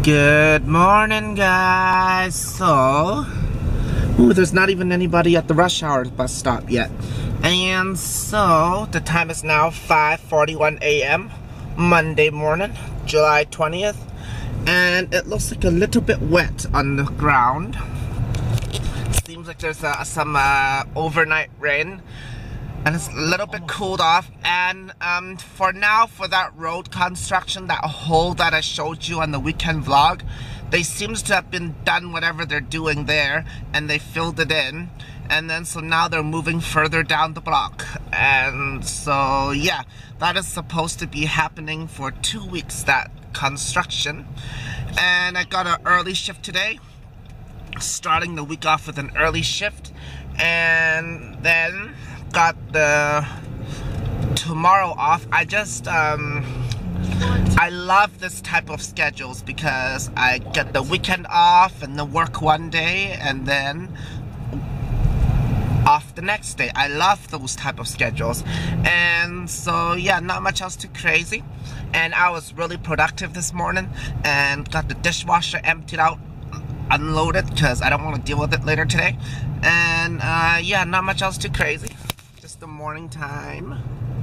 Good morning, guys. So, there's not even anybody at the rush hour bus stop yet. And so, the time is now 5:41 a.m. Monday morning, July 20th. And it looks like a little bit wet on the ground. Seems like there's some overnight rain. And it's a little bit cooled off. And for now, for that road construction, that hole that I showed you on the weekend vlog, they seems to have been done whatever they're doing there, and they filled it in. And then so now they're moving further down the block. And so yeah, that is supposed to be happening for 2 weeks, that construction. And I got an early shift today, starting the week off with an early shift. And then got the tomorrow off. I just I love this type of schedules because I get the weekend off and then work one day and then off the next day. I love those type of schedules. And so yeah, not much else too crazy. And I was really productive this morning and got the dishwasher emptied out, unloaded, because I don't want to deal with it later today. And yeah, not much else too crazy. Just the morning time,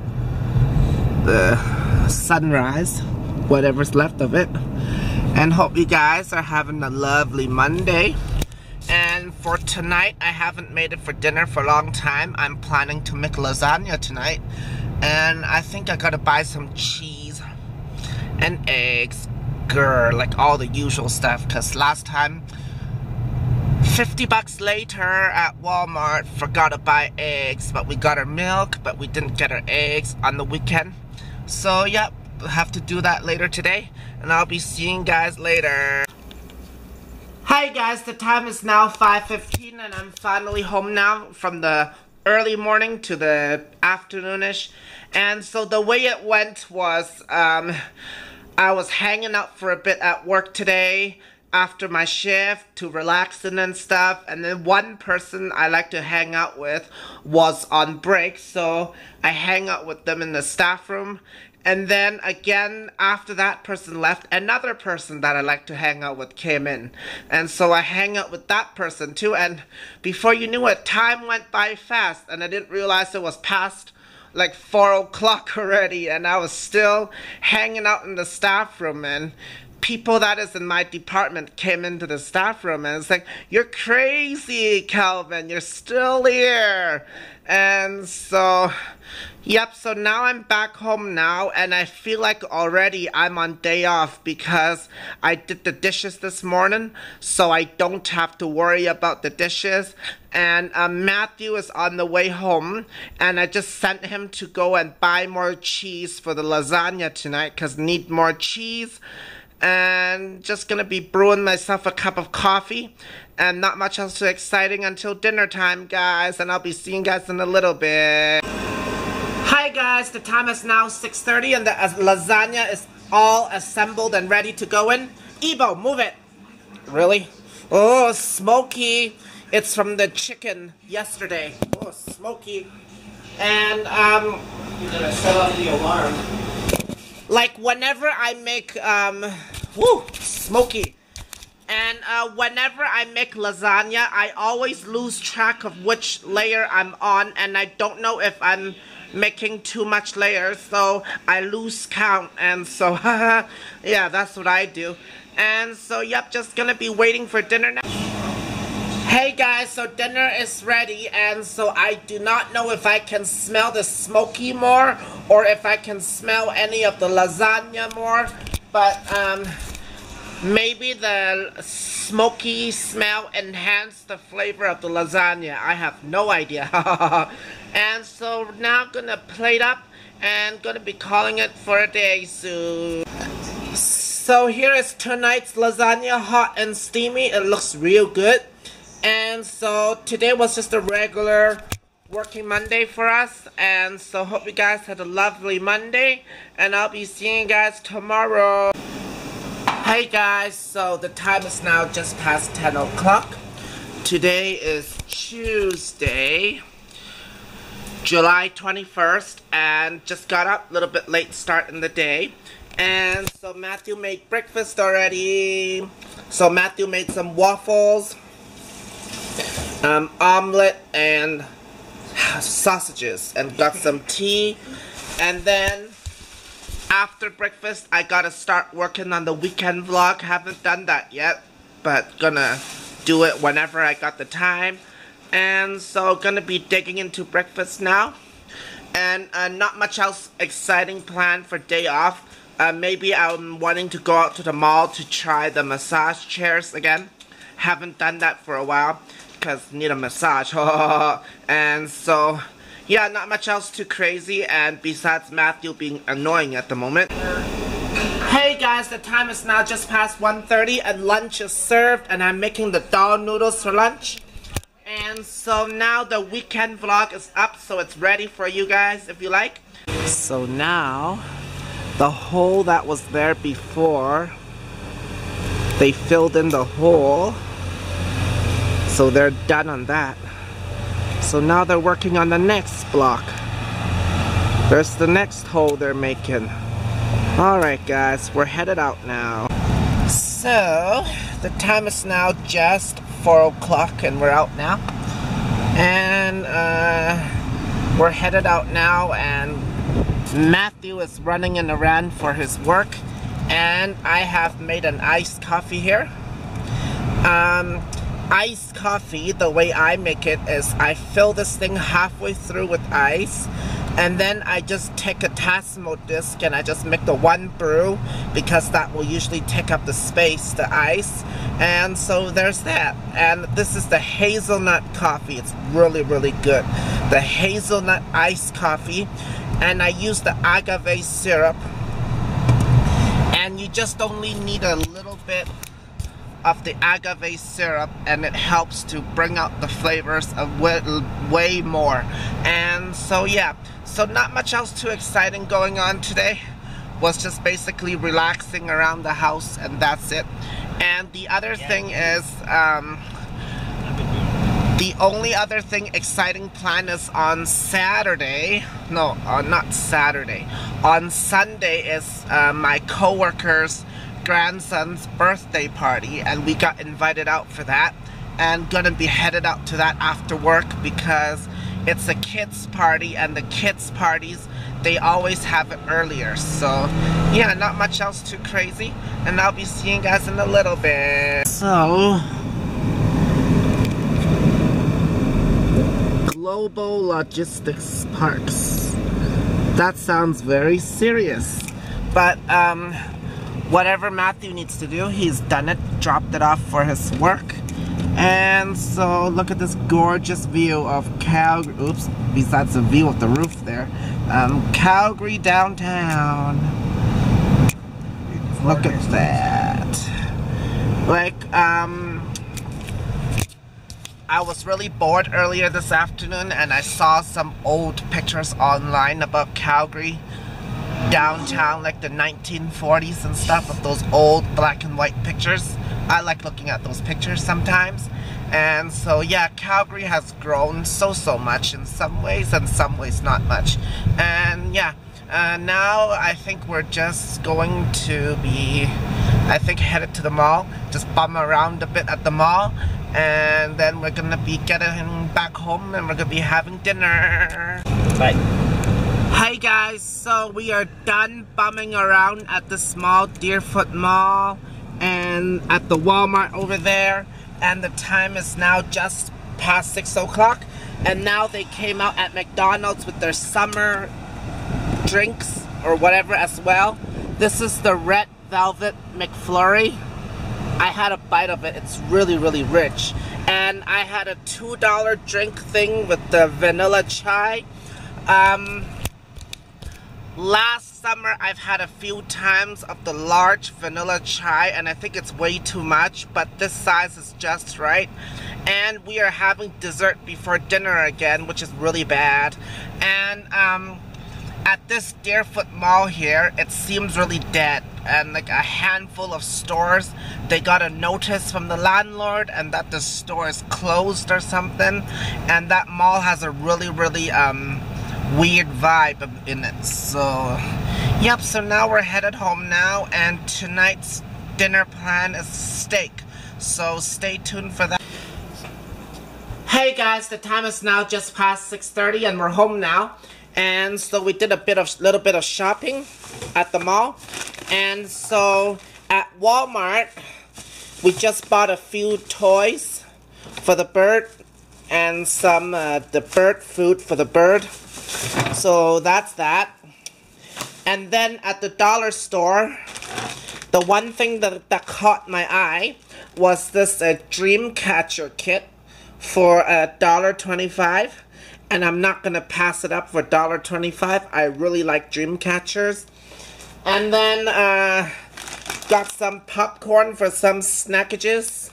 the sunrise, whatever's left of it. And hope you guys are having a lovely Monday. And for tonight, I haven't made it for dinner for a long time. I'm planning to make lasagna tonight. And I think I gotta buy some cheese and eggs, like all the usual stuff, because last time 50 bucks later at Walmart, forgot to buy eggs, but we got our milk, but we didn't get our eggs on the weekend. So yep, we'll have to do that later today, and I'll be seeing you guys later. Hi guys, the time is now 5:15 and I'm finally home now from the early morning to the afternoonish. And so the way it went was, I was hanging out for a bit at work today after my shift to relaxing and stuff, and then one person I like to hang out with was on break, so I hang out with them in the staff room. And then again, after that person left, another person that I like to hang out with came in, and so I hang out with that person too. And before you knew it, time went by fast, and I didn't realize it was past like 4 o'clock already, and I was still hanging out in the staff room. And people that is in my department came into the staff room and it's like, "You're crazy, Calvin, you're still here." And so yep, so now I'm back home now, and I feel like already I'm on day off because I did the dishes this morning, so I don't have to worry about the dishes. And Matthew is on the way home, and I just sent him to go and buy more cheese for the lasagna tonight because need more cheese. And just gonna be brewing myself a cup of coffee, and not much else too exciting until dinner time, guys, and I'll be seeing you guys in a little bit. Hi guys, the time is now 6:30 and the lasagna is all assembled and ready to go in. Ebo, move it. Really? Oh, smoky. It's from the chicken yesterday. Oh, smoky. And you're gonna set off the alarm. Like whenever I make, woo, smoky. And whenever I make lasagna, I always lose track of which layer I'm on, and I don't know if I'm making too much layers, so I lose count. And so, yeah, that's what I do. And so, yep, just gonna be waiting for dinner now. Hey guys, so dinner is ready, and so I do not know if I can smell the smoky more or if I can smell any of the lasagna more, but maybe the smoky smell enhanced the flavor of the lasagna. I have no idea. And so now I'm gonna plate up and gonna be calling it for a day soon. So here is tonight's lasagna, hot and steamy. It looks real good. And so today was just a regular working Monday for us, and so hope you guys had a lovely Monday, and I'll be seeing you guys tomorrow. Hey guys, so the time is now just past 10 o'clock. Today is Tuesday, July 21st, and just got up a little bit late start in the day. And so Matthew made breakfast already. So Matthew made some waffles, omelet, and sausages, and got some tea. And then after breakfast, I gotta start working on the weekend vlog. Haven't done that yet, but gonna do it whenever I got the time. And so gonna be digging into breakfast now. And not much else exciting planned for day off. Maybe I'm wanting to go out to the mall to try the massage chairs again. Haven't done that for a while because need a massage. And so, yeah, not much else too crazy. And besides Matthew being annoying at the moment. Hey guys, the time is now just past 1:30 and lunch is served. And I'm making the dal noodles for lunch. And so now the weekend vlog is up, so it's ready for you guys if you like. So now, the hole that was there before, they filled in the hole. So they're done on that. So now they're working on the next block. There's the next hole they're making. Alright guys, we're headed out now. So, the time is now just 4 o'clock and we're out now. And we're headed out now, and Matthew is running an errand for his work, and I have made an iced coffee here. Iced coffee, the way I make it is I fill this thing halfway through with ice, and then I just take a Tassimo disc and I just make the one brew, because that will usually take up the space, the ice. And so there's that. And this is the hazelnut coffee. It's really, really good. The hazelnut iced coffee. And I use the agave syrup. And you just only need a little bit of the agave syrup, and it helps to bring out the flavors of way more. And so yeah, so not much else too exciting going on today. Was just basically relaxing around the house, and that's it. And the other thing is, the only other thing exciting plan is on Saturday. No, not Saturday. On Sunday is my coworker's grandson's birthday party, and we got invited out for that, and gonna be headed out to that after work because it's a kids party, and the kids parties, they always have it earlier. So yeah, not much else too crazy, and I'll be seeing you guys in a little bit. So Global Logistics Parks, that sounds very serious, but whatever Matthew needs to do, he's done it, dropped it off for his work. And so look at this gorgeous view of Calgary. Oops, besides the view of the roof there, Calgary downtown. Look at that. Like, I was really bored earlier this afternoon, and I saw some old pictures online about Calgary downtown, like the 1940s and stuff, of those old black and white pictures. I like looking at those pictures sometimes. And so yeah, Calgary has grown so much in some ways, and some ways not much. And yeah, now I think we're just going to be, I think, headed to the mall, just bum around a bit at the mall, and then we're gonna be getting back home, and we're gonna be having dinner. Bye. Hey guys, so we are done bumming around at the small Deerfoot Mall and at the Walmart over there, and the time is now just past 6 o'clock, and now they came out at McDonald's with their summer drinks or whatever as well. This is the Red Velvet McFlurry. I had a bite of it. It's really, really rich. And I had a $2 drink thing with the vanilla chai. Last summer I've had a few times of the large vanilla chai, and I think it's way too much, but this size is just right. And we are having dessert before dinner again, which is really bad. And at this Deerfoot Mall here, it seems really dead, and like a handful of stores, they got a notice from the landlord and that the store is closed or something, and that mall has a really, really weird vibe in it. So Yep, so now we're headed home now, and tonight's dinner plan is steak. So stay tuned for that. Hey guys, the time is now just past 6:30 and we're home now. And so we did a little bit of shopping at the mall. And so at Walmart, we just bought a few toys for the bird and some the bird food for the bird. So that's that. And then at the dollar store, the one thing that caught my eye was this dream catcher kit for $1.25. And I'm not going to pass it up for $1.25. I really like dream catchers. And then got some popcorn for some snackages.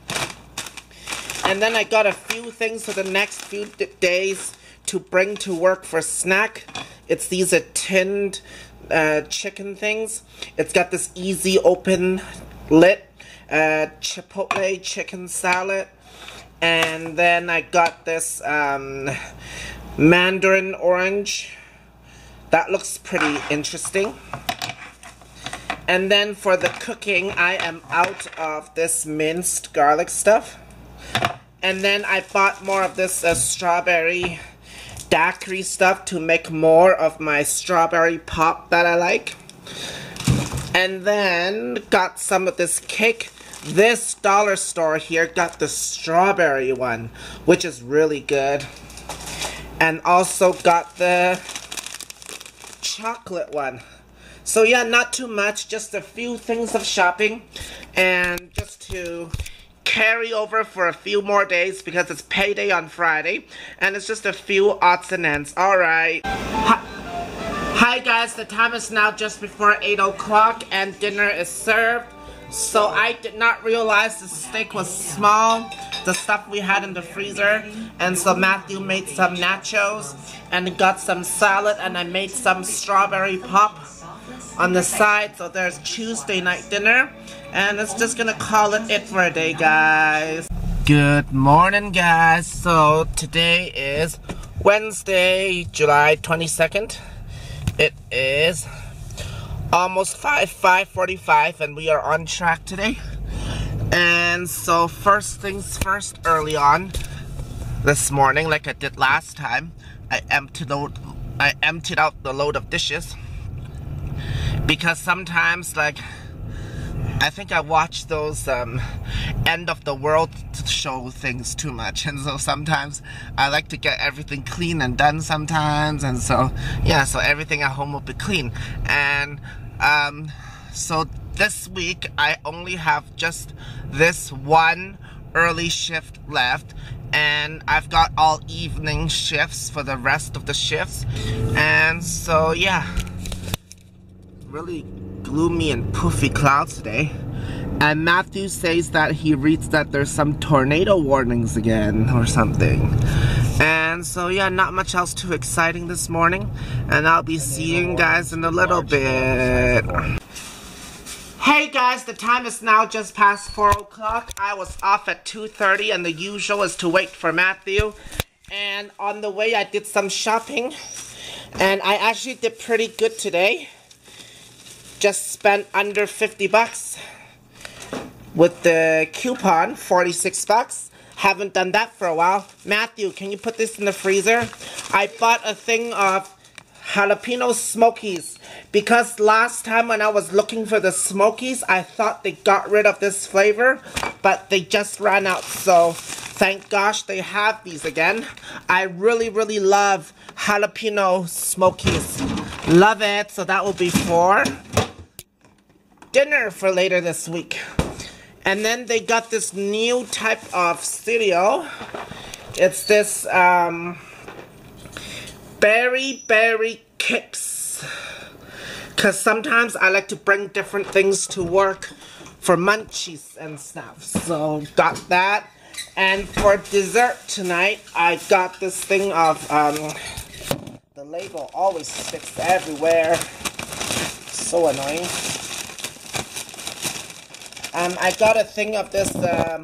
And then I got a few things for the next few days to bring to work for snack. It's these tinned chicken things. It's got this easy open lid, chipotle chicken salad, and then I got this mandarin orange. That looks pretty interesting. And then for the cooking, I am out of this minced garlic stuff. And then I bought more of this strawberry daiquiri stuff to make more of my strawberry pop that I like. And then got some of this cake. This dollar store here got the strawberry one, which is really good. And also got the chocolate one. So yeah, not too much, just a few things of shopping. And just to carry over for a few more days because it's payday on Friday, and it's just a few odds and ends. Alright. Hi guys, the time is now just before 8 o'clock and dinner is served. So I did not realize the steak was small, the stuff we had in the freezer, and so Matthew made some nachos and got some salad, and I made some strawberry pop on the side. So there's Tuesday night dinner, and it's just gonna call it for a day, guys. Good morning, guys. So today is Wednesday, July 22nd. It is almost 5:45 and we are on track today. And so first things first, early on this morning, like I did last time, I emptied out the load of dishes. Because sometimes, like, I think I watch those end of the world show things too much, and so sometimes I like to get everything clean and done sometimes, and so yeah, so everything at home will be clean. And so this week I only have just this one early shift left, and I've got all evening shifts for the rest of the shifts. And so yeah, really gloomy and poofy clouds today. And Matthew says that he reads that there's some tornado warnings again or something. And so yeah, not much else too exciting this morning, and I'll be seeing you guys in a little bit. Hey guys, the time is now just past 4 o'clock. I was off at 2:30, and the usual is to wait for Matthew. And on the way I did some shopping, and I actually did pretty good today. Just spent under 50 bucks with the coupon, 46 bucks. Haven't done that for a while. Matthew, can you put this in the freezer? I bought a thing of jalapeno smokies because last time when I was looking for the smokies, I thought they got rid of this flavor, but they just ran out. So thank gosh they have these again. I really, really love jalapeno smokies. Love it. So that will be for dinner for later this week. And then they got this new type of cereal. It's this berry kicks. Because sometimes I like to bring different things to work for munchies and stuff. So got that. And for dessert tonight, I got this thing of the label always sticks everywhere. So annoying. I got a thing of this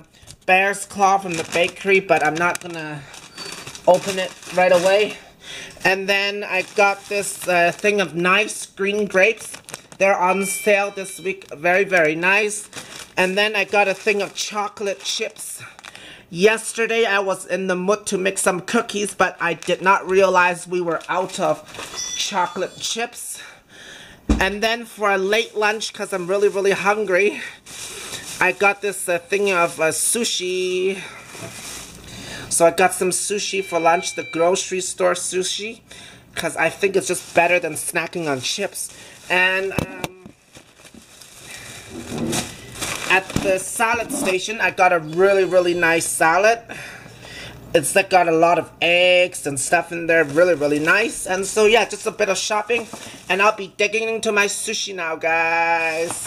bear's claw from the bakery, but I'm not gonna open it right away. And then I got this thing of nice green grapes. They're on sale this week. Very, very nice. And then I got a thing of chocolate chips. Yesterday I was in the mood to make some cookies, but I did not realize we were out of chocolate chips. And then for a late lunch, because I'm really, really hungry, I got this thing of sushi. So I got some sushi for lunch, the grocery store sushi, because I think it's just better than snacking on chips. And at the salad station, I got a really, really nice salad. It's like got a lot of eggs and stuff in there, really, really nice. And so yeah, just a bit of shopping, and I'll be digging into my sushi now, guys.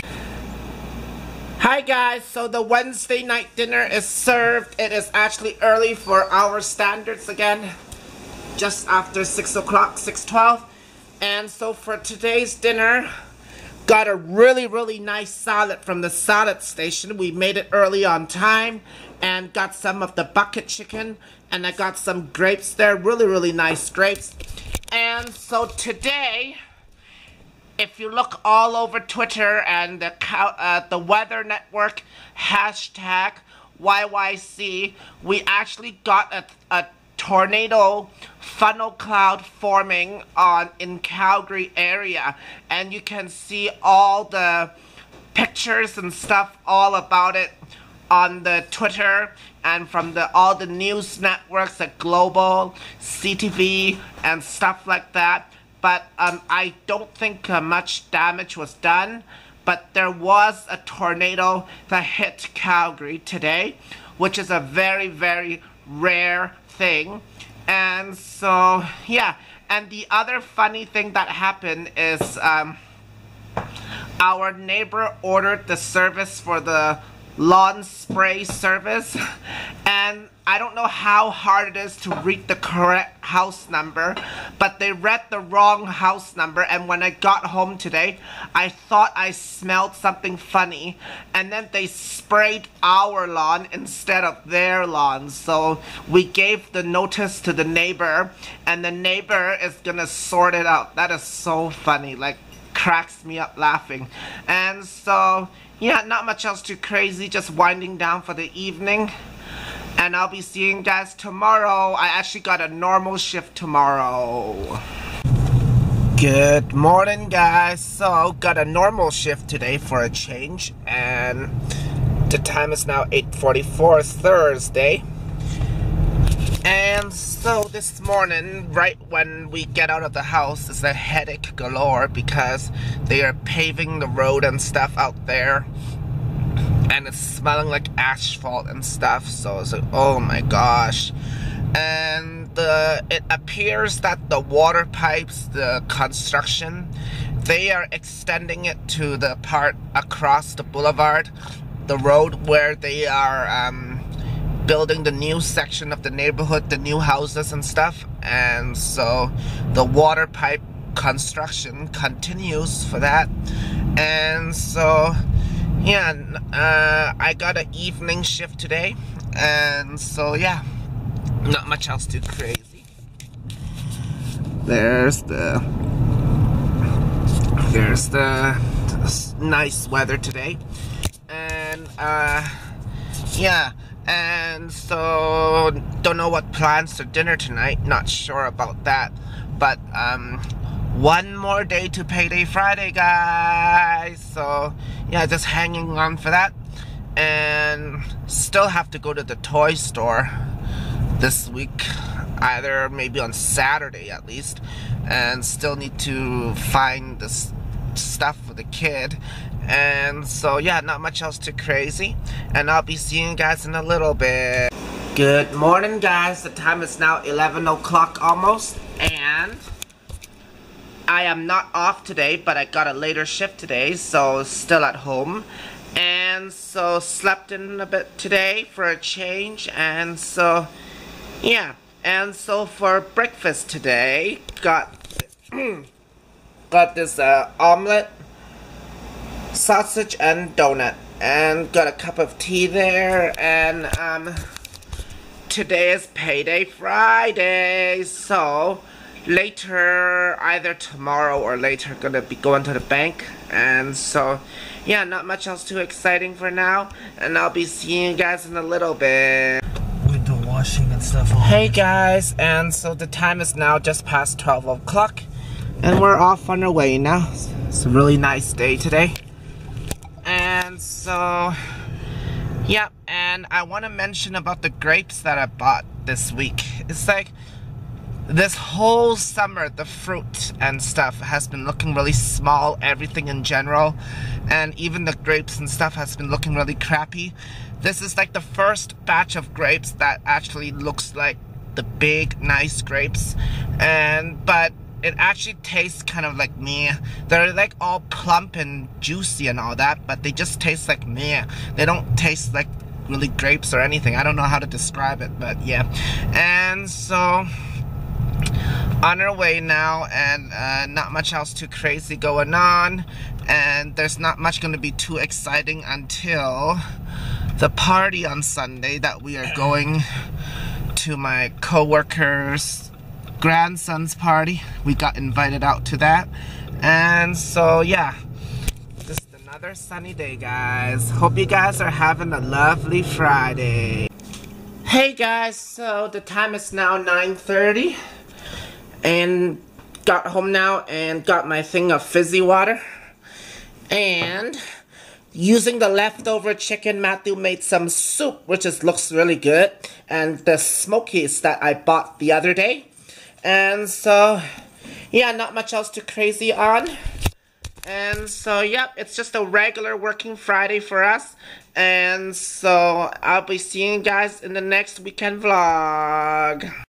Hi guys, so the Wednesday night dinner is served. It is actually early for our standards again, just after 6 o'clock, 6:12. And so for today's dinner, got a really, really nice salad from the salad station. We made it early on time, and got some of the bucket chicken, and I got some grapes there, really, really nice grapes. And so today, if you look all over Twitter and the Weather Network hashtag YYC, we actually got a tornado funnel cloud forming in Calgary area, and you can see all the pictures and stuff all about it on the Twitter and from all the news networks like Global, CTV, and stuff like that. But I don't think much damage was done. But there was a tornado that hit Calgary today, which is a very, very rare thing. And so, yeah. And the other funny thing that happened is our neighbor ordered the service for the lawn spray service, and I don't know how hard it is to read the correct house number, but they read the wrong house number, and when I got home today, I thought I smelled something funny, and then they sprayed our lawn instead of their lawn. So we gave the notice to the neighbor, and the neighbor is gonna sort it out. That is so funny, like, cracks me up laughing. And so yeah, not much else too crazy, just winding down for the evening. And I'll be seeing you guys tomorrow. I actually got a normal shift tomorrow. Good morning, guys. So, got a normal shift today for a change. And the time is now 8:44, Thursday. And so this morning, right when we get out of the house, it's a headache galore because they are paving the road and stuff out there. And it's smelling like asphalt and stuff, so it's like, oh my gosh. And it appears that the water pipes, the construction, they are extending it to the part across the boulevard, the road where they are building the new section of the neighborhood, the new houses and stuff. And so the water pipe construction continues for that. And so yeah, I got an evening shift today, and so yeah, not much else too crazy. There's the nice weather today, and yeah, and so don't know what plans for dinner tonight, not sure about that, but one more day to Payday Friday, guys. So yeah, just hanging on for that. And still have to go to the toy store this week, either maybe on Saturday at least, and still need to find this stuff for the kid. And so yeah, not much else too crazy, and I'll be seeing you guys in a little bit. Good morning, guys. The time is now 11 o'clock almost, and I am not off today, but I got a later shift today, so still at home. And so slept in a bit today for a change, and so yeah. And so for breakfast today, got this omelet, sausage and donut, and got a cup of tea there. And today is Payday Friday, so later, either tomorrow or later, gonna be going to the bank. And so, yeah, not much else too exciting for now. And I'll be seeing you guys in a little bit. Window washing and stuff. Hey guys, and so the time is now just past 12 o'clock. And we're off on our way now. It's a really nice day today. And so, yeah, and I want to mention about the grapes that I bought this week. It's like, this whole summer, the fruit and stuff has been looking really small, everything in general. And even the grapes and stuff has been looking really crappy. This is like the first batch of grapes that actually looks like the big, nice grapes. But it actually tastes kind of like meh. They're like all plump and juicy and all that, but they just taste like meh. They don't taste like really grapes or anything. I don't know how to describe it, but yeah. And so, on our way now, and not much else too crazy going on. And there's not much going to be too exciting until the party on Sunday that we are going to my co-worker's grandson's party. We got invited out to that. And so, yeah. Just another sunny day, guys. Hope you guys are having a lovely Friday. Hey guys, so the time is now 9:30. And got home now and got my thing of fizzy water. And using the leftover chicken, Matthew made some soup, which looks really good. And the smokies that I bought the other day. And so, yeah, not much else too crazy on. And so, yep, it's just a regular working Friday for us. And so, I'll be seeing you guys in the next weekend vlog.